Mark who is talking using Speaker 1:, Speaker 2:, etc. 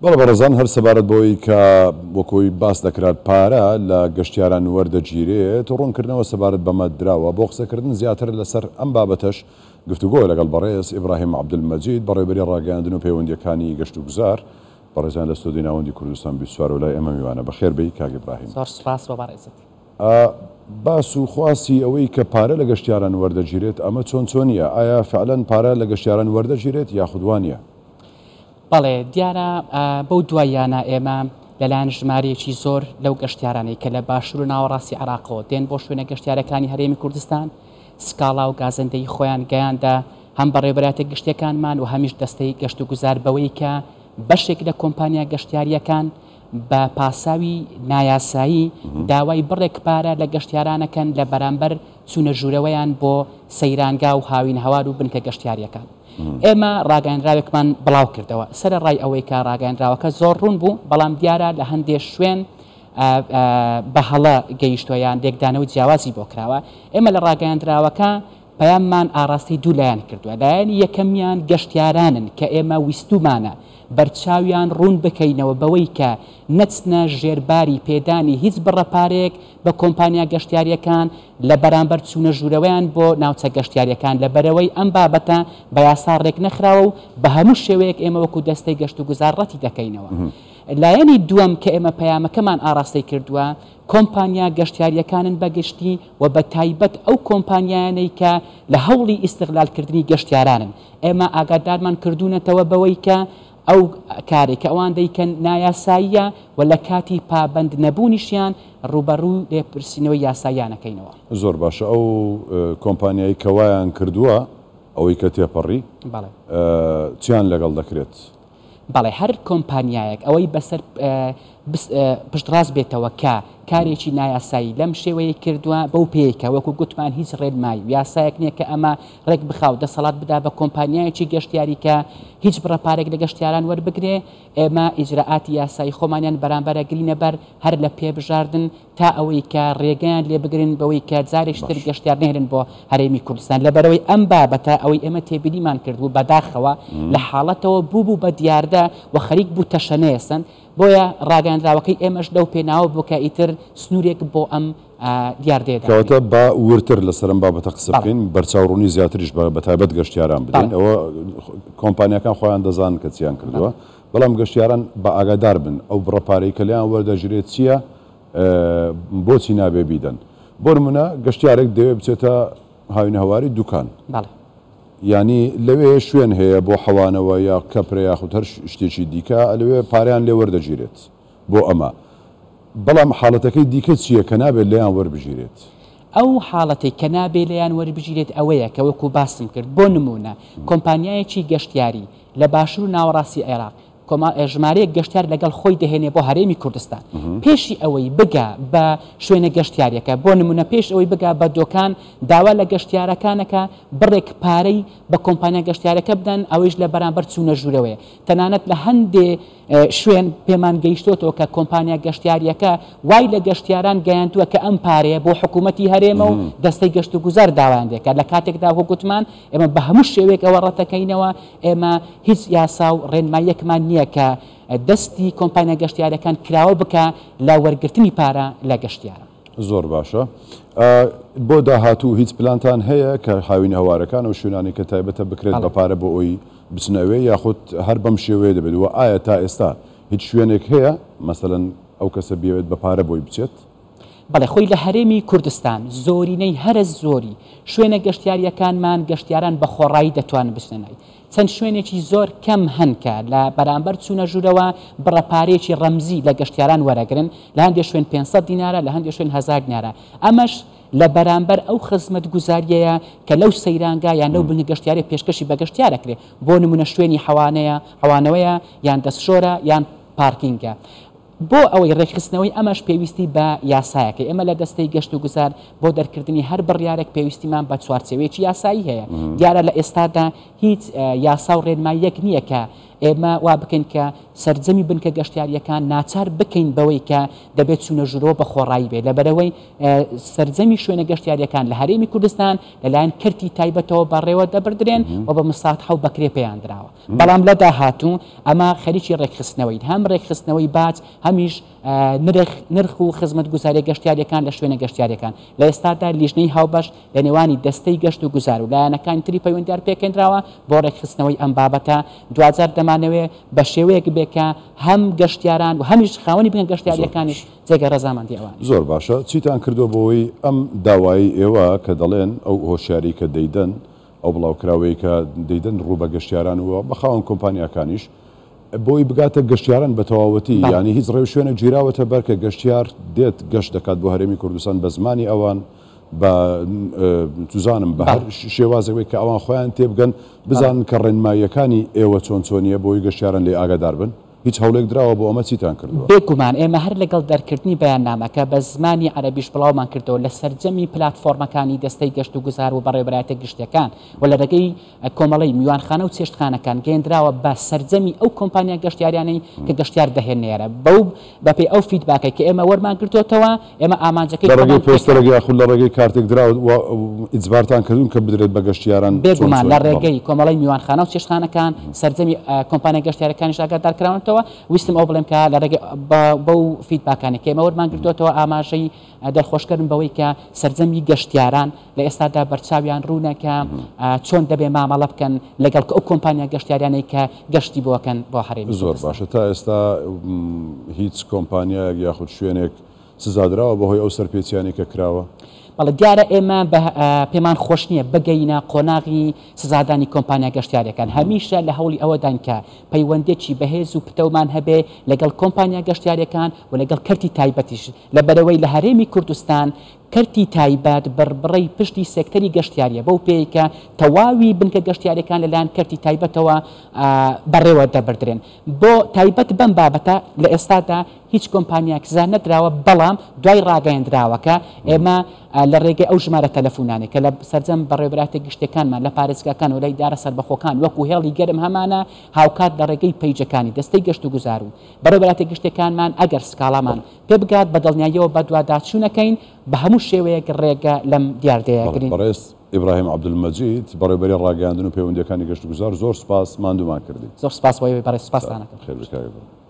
Speaker 1: بەڵێ بەڕێزان هەر سەبارەت بۆی کە وەکۆی باس دەکرات پارە لە گەشتیاران وەردەگیرێت ڕوونکردنەوە سەبارەت بەمە دراوە بۆ قسەکردن زیاتر لەسەر ئەم بابەتەش گفتوگۆ لەگەڵ بەڕێز ئیبراهیم عەبدولمەجید بەڕێوەبەری ڕاگەیاندن و پەیوەندیەکانی گەشت و گوزار بەڕێزان لە ستۆدیۆی ناوەندی کوردستان بیسوار و لای ئێمە میوانە بەخێر بێی کاک ئیبراهیم.
Speaker 2: زۆر سوپاس بۆ بەڕێزت.
Speaker 1: باس و خواسی ئەوەی کە پارە لە گەشتیاران وەردەگیرێت ئەمە چۆنیە؟ ئایا فعلەن پارە لە گەشتیاران وەردەگیرێت یاخود وانە؟
Speaker 2: بەڵێ دیارە بەو دوایانە ئێمە لەلایەن ژمارەیەکی زۆر لەو گەشتیارانەی کە لە باشوور و ناوەڕاستی عێراقەوە دێن بۆ شوێنە گەشتیارەکانی هەرێمی کوردستان سکاڵا و گازەندەی خۆیان گەیاندا هەم بەڕێوەبەراتە گشتەکانمان و هەمیش دەستەی گەشت و گوزار بەوەی کە بەشێک لە کۆمپانیا گەشتیاریەکان بە پاساوی نایاسایی داوای بڕێک پارە لە گەشتیارانەکەن لە بەرامبەر چوونە ژوورەوەیان بۆ سەیرانگا و هاوین هەوار و بنکە گەشتیاریەکان. ئێمە ڕاگەیاندراوێکمان بڵاو کردەوە سەر ڕای ئەوەی کە ڕاگەیاندراوەکە زۆر ڕوون بوو، بەڵام دیارە لە هەندێک شوێن بە هەڵە گەیشتۆیان لێکدانەوەی جیاوازی بۆ کراوە. ئێمە لە ڕاگەیاندراوەکە پەیاممان ئاراستی دوو لایەن کردووە. لایەنی یەکەمیان گەشتیارانن کە ئێمە ویستومانە بەرچاویان ڕوون بکەینەوە بەوەی کە نەچنە ژێرباری پێدانی هیچ بڕەپارێک بە کۆمپانیا گەشتیاریەکان لە بەرامبەر چوونە ژوورەوەیان بۆ ناوچە گەشتیاریەکان لە بەرەوەی ئەم بابەتە بە یاسا ڕێک نەخراوە و بە هەموو شێوەیەک ئێمە وەکو دەستەی گەشت و گوزار ڕەتی دەکەینەوە. لایەنی دووەم کە ئێمە پەیامەکەمان ئاراستی کردووە کۆمپانیا گەشتیاریەکانن بەگشتی و بە تایبەت ئەو کۆمپانیانەی کە لە هەوڵی ئیستیغلالکردنی گەشتیارانن. ئێمە ئاگادارمان کردوونەتەوە بەوەی کە ئەو کارێک کە ئەوان دەیکەن نایاساییە و لە کاتی پابند نەبوونیشیان ڕوبەڕوو لێپرسینەوەی یاساییانەکەینەوە.
Speaker 1: زۆر باشە. ئەو کۆمپانیایی کەوایان کردووە ئەوەی کە تێپەڕی چیان لەگەڵ دەکرێت؟
Speaker 2: بەڵێ هەر کۆمپانیایەک ئەوەی بەسەر پشتڕاست بێتەوە کە کارێکی نایاسایی لەم شێوەیە کردووە بەو پێیکە وەکو گوتمان هیچ ڕێنمایی یاسایەک نییە کە ئەمە ڕێک بخاو دەسەڵات بدا بە کۆمپانیایەکی گەشتیاری کە هیچ بڕەپارێک لە گەشتیاران وەربگرێ. ئێمە ئیجراعاتی یاسایی خۆمانیان بەرامبەرە گرینە بەر هەر لە پێبژاردن تا ئەوەی کە ڕێگەیان لێ بگرن بەوەی کە جارێکتر گەشتیار نێرن بۆ هەرێمی کوردستان. لەبەرەوەی ئەم بابەتە ئەوەی ئێمە تێبینیمان کردبوو بەداخەوە لە حاڵەتەوە بوو بە دیاردە و خەریک بوو تەشەنەیەسن بۆیە ڕاگەیاندراوەکەی ئێمەش لەو پێناوە بۆ کە ئیتر سنوورێک بۆ ئەم دیاردێدا
Speaker 1: کەواتە بە ورتر لەسەرم بابەتە قسە بکەین بەرچاوڕوونی زیاتریش بە تایبەت گەشتیاران بدەین. ئەوە کۆمپانیەکان خۆیان دەزانن کە چیان کردووە، بەڵام گەشتیاران بە ئاگادار بن ئەو بڕەپارەی کە لیان وەردەژرێت چییە بۆچی نابێ بیدەن. بۆ نمونە گەشتیارێک دەوێت بچێتە هاوینە هەواری دوکان، ینی لەوێ شوێن هەیە بۆ حەوانەوە یا کەپرە یاخود هەر شتێکی دیکە لەوێ پاریان لێ وەردەگیرێت بۆ ئەمە. بەڵام حاڵەتەکەی دیکە چییە کە نابێت لێیان وەربژیرێت؟
Speaker 2: ئەو حاڵەتی کە نابێت لەیان وەربژیرێت ئەوەیە کە وەکو باسم کرد بۆ نمونە کۆمپانیایەکی گەشتیاری لە باشوور و ناوەڕاستی عێراق ژمارەیەک گەشتیار لەگەڵ خۆی دەهێنێ بۆ هەرێمی کوردستان. پێشی ئەوەی بگا بە شوێنە گەشتیارەکە بۆ نمونە پێش ئەوەی بگا بە دۆکان داوا لە گەشتیارەکانەکە بڕێک پارەی بە کۆمپانیا گەشتیارەکە بدەن ئەوەیش لە بەرامبەر چوونە ژوورەوەیە. تەنانەت لە هەندێ شوێن پێمان گەیشتۆتەوە کە کۆمپانیا گەشتیاریەکە وای لە گەشتیاران گەیاندووە کە ئەم پارەیە بۆ حکوومەتی هەرێمە و دەستەی گەشت و گوزار داوایان دێکات. لە کاتێکدا گوتمان ئێمە بە هەموو شێوەیەک ئەوە ڕەتەکەینەوە ئێمە هیچ یاسا و ڕێنماییەکمان نییە کە دەستی کۆمپانیا گەشتیارەکان کراوە بکە لە وەرگرتنی پارە لە گەشتیارە.
Speaker 1: زۆر باشە. بۆ داهاتوو هیچ پلانتان هەیە کە هاوینە هەوارەکان و شوێنانی کە تایبەتە بکرێت بە پارە بۆ ئەوی بچنەوەی یاخود هەر بەم شێوەیە دەبێت و ئایا تا ئێستا هیچ شوێنێک هەیە مەسەلەن ئەو کەسە بێت بە پارە بۆی بچێت؟
Speaker 2: بەڵێ خۆی لە هەرێمی کوردستان زۆرینەی هەرە زۆری شوێنە گەشتیاریەکانمان گەشتیاران بە خۆڕایی دەتوانن بچنەوەی. چەند شوێنێکی زۆر کەم هەنکە لە بەرامبەر چوونە ژوورەوە بڕەپارێکی ڕەمزی لە گەشتیاران وەرەگرن لە هەندێک شوێن 500 دینارە لە هەندێک شوێن 1000 دینارە. ئەمەش لە بەرامبەر ئەو خزمەت گوزاریەیە کە لەو سەیرانگا یان لەو بنی گەشتیاری پێشکەشی بە گەشتیارەکرێ بۆ نمونە شوێنی حەوانەوەیە یان دەستشۆرە یان پارکینگە. بۆ ئەوەی ڕێکخستنەوەی ئەمەش پێویستی بە یاسایەکە. ئێمە لە دەستەی گەشت و گوزار بۆ دەرکردنی هەر بڕیارێک پێویستیمان بە چوارچێوەیەکی یاسایی هەیە. دیارە لە ئێستادا هیچ یاسا و ڕێنماییەک نییە کە ئێمە وا بکەین کە سەرجەمی بنکە گەشتیاریەکان ناچار بکەین بەوەی کە دەبێت چوونە ژورۆ بە خۆڕایی بێت لەبەرەوەی سەرجەمی شوێنە گەشتیاریەکان لە هەرێمی کوردستان لەلایەن کەرتی تایبەتەوە بەڕێوە دەبردرێن و بە مساحە و بەکرێ پێیان درراوە بەڵام لە داهاتوو ئەمە خەریکی ڕێکخستنەوەی هەم ڕێکخستنەوەی باج هەمیش نرخ و خزمەت گوزاری گەشتیاریەکان لە شوێنە گەشتیاریەکان لە ئێستادا لیژنەی هاوبەش لە نێوانی دەستەی گەشت و گوزار و لایەنەکانی تری پەیوەندیار پێکەندراوە بۆ ڕێکخستنەوەی ئەم بابەتە دوجار دەمانەوێت بە شێوەیەک بێکە هەم گەشتیاران و هەمیش خاوەنی بگەن گەشتیاریەکانیش جێگە ڕەزامەندی ئەوان
Speaker 1: زۆر باشە چیتان کردو بۆەوەی ئەم داوایی ئێوە کە دەڵێن ئەو هۆشیاری کە دەیدەن ئەو بڵاوکراوەی کە دەیدەن ڕوو بە گەشتیاران وە بەخاوەن کۆمپانیەکانیش بۆی بگاتە گەشتیاران بە تەواوەتی ینی هیچ ڕێو شوێنە گیراوەتە بەرکە گەشتیار دێت گەشت دەکات بۆ هەرێمی کوردستان بە زمانی ئەوان بە توزانم بە هەر شێوازەوەی کە ئەوان خۆیان تێبگەن بزانن کە ڕێنماییەکانی ئێوە چۆن چۆنیە بۆی گەشتیاران لێ ئاگادار بن هیچ هەوڵێک درراوە بۆ ئەمە چیتان کردووە
Speaker 2: بێگومان ئێمە هەر لەگەڵ دەرکردنی بەیاننامەکە بە زمانی عەرەبیش بڵاومان کردەوە لە سەرجەمی پلاتفۆرمەکانی دەستەی گەشت و گوزار و بەڕێوەبەرایەتە گشتەکان و لە ڕێگەی کۆمەڵی میوانخانە و چێشتخانەکان گەیەندراوە بە سەرجەمی ئەو کۆمپانیا گەشتیاریانەی کە گەشتیار دەهێنێرە بەو بەپێی ئەو فیدباکەی کە ئێمە وەرمان کردوتەوە ئێمە ئامانجەکەی
Speaker 1: ڕێگەی پۆستەرەگە یاخود لە ڕێگەی کارتێک دراوە ئیجبارتان کردوون کە بدرێت بە گەشتیاران
Speaker 2: بێگومان لە ڕێگەی کۆمەڵی میوانخانە و چێشتخانەکان سەرجەمی کۆمپانیا گەشتیارەکانیش ئاگادارکراونەوە ویستم ئەو بڵێم کە لە ڕێگە بەو فیدباکانی کە ئێمە وەرمان کردوتەوە ئاماژەی دەرخۆشکردن بەوەی کە سەرجەمی گەشتیاران لە ئێستادا بەرچاویان ڕوونەکە چۆن دەبێ مامەڵە بکەن لەگەڵ ئەو کۆمپانیا گەشتیارانەی کە گەشتی بۆکەن بۆ هەرێمی
Speaker 1: زۆر باشە تا ئێستا هیچ کۆمپانیایەک یاخود شوێنێک سزادراوە بەهۆی ئەو سەرپێچیانی کە کراوە
Speaker 2: بەڵێ دیارە ئێمە پێمان خۆش نییە بگەینە قۆناغی سزادانی کۆمپانیا گەشتیارەکان هەمیشە لە هەوڵی ئەوەدان کە پەیوەندێکی بەهێز و پتەومان هەبێ لەگەڵ کۆمپانیا گەشتیارەکان و لەگەڵ کەرتی تایبەتیش لە بەرەوەی لە هەرێمی کوردستان کەرتی تایبەت بڕبڕی پشتی سێکتەری گەشتیاریە بەو پێیکە تەواوی بنکە گەشتیارەکان لەلایەن کەرتی تایبەتەوە بەڕێوە دەبردرێن بۆ تایبەت بەم بابەتە لە ئێستادا هیچ کۆمپانیاک زان نەدراوە بەڵام دوای ڕاگەیەندراوەکە ئێمە لە ڕێگەی ئەو ژمارە تەلەفۆنانێک کە لە سەرجەم بەڕێوەبەرایەتە گشتەکانمان لە پارێزگاکان و لای دارە سەربەخۆکان وەکو هێڵی گەرم هەمانە هاوکات لە ڕێگەی پەیجەکانی دەستەی گەشت و گوزار و بەڕێوەبەرایەتە گشتەکانمان ئەگەر سکاڵامان پێ بگات بە دڵنیاییەوە بە دوواداچوونەکەین بە هەموو شێوەیەک ڕێگە لەم دیاردەیەگرین
Speaker 1: بەڕێز ئیبراهیم عەبدولمەجید بەڕێوەبەری ڕاگەیاندن و پەیوەندیەکانی گەشت و گوزار زۆر سپاس ماندوومان کردی
Speaker 2: زۆر سپاس بۆ ئێوەی بەڕێز سپاسدانەکەم
Speaker 1: خێر بکەوێت